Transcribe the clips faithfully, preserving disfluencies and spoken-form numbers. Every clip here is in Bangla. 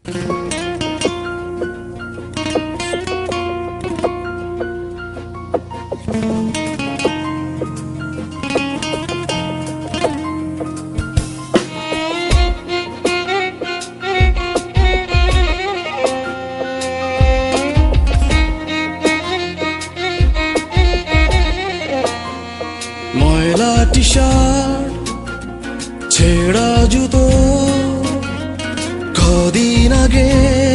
ময়লা টি-শার্ট ছেঁড়া জুতো কদিন আগে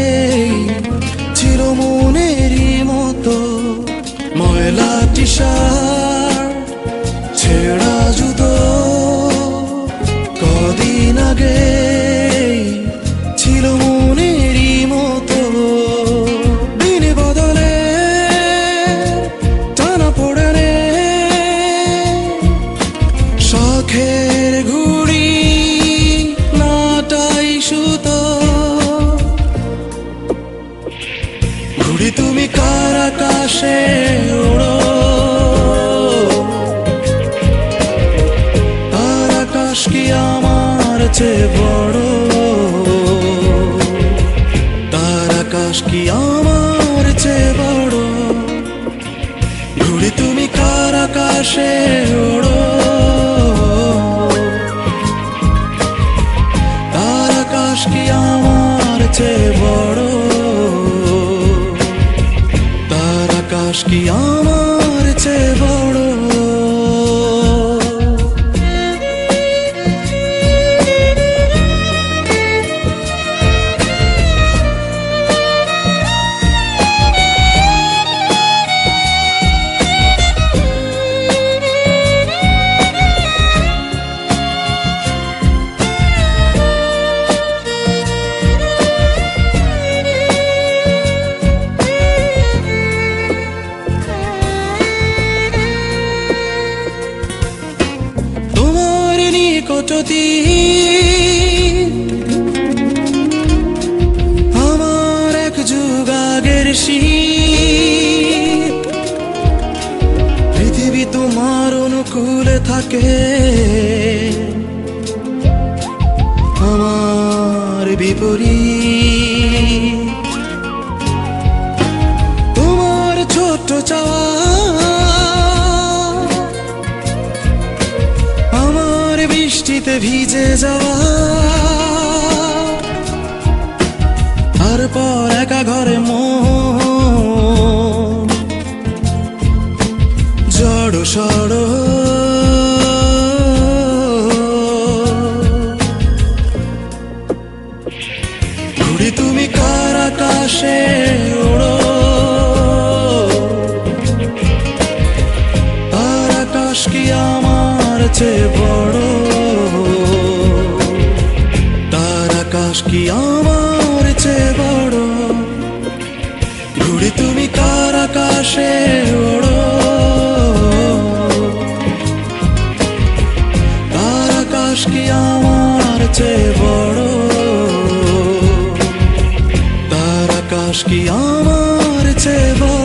ছিল মনেরই মতো। ময়লা টি-শার্ট ছেঁড়া জুতো কদিন আগে ছিল মনেরই মতো। দিন বদলে টানা পড়ে শখের ঘুড়ি নাটাই সুতো। ঘুড়ি তুমি কার আকাশে ওড়ো, তার আকাশ কি আমার চেয়ে বড়? তার আকাশ কি আমার চেয়ে বড়? ঘুড়ি তুমি কার আকাশে ওড়ো, কি আমার চেয়ে বড়? তার আকাশ কি আমার চেয়ে বড়? কটতি আমার এক যুগ আগের শীত। পৃথিবী তোমার অনুকূলে থাকে, আমার বিপরীত। তোমার ছোট্ট চাওয়া বৃষ্টিতে ভিজে যাওয়া, তারপর একা ঘরে মন জড় সড়। ঘুড়ি তুমি কার আকাশে ওড়ো, তার আকাশ কি আমার চেয়ে বড়? তার আকাশ কি আমার চেয়ে বড়? ঘুড়ি তুমি কার আকাশে ওড়ো, তার আকাশ কি আমার চেয়ে বড়? তার আকাশ কি আমার চেয়ে বড়?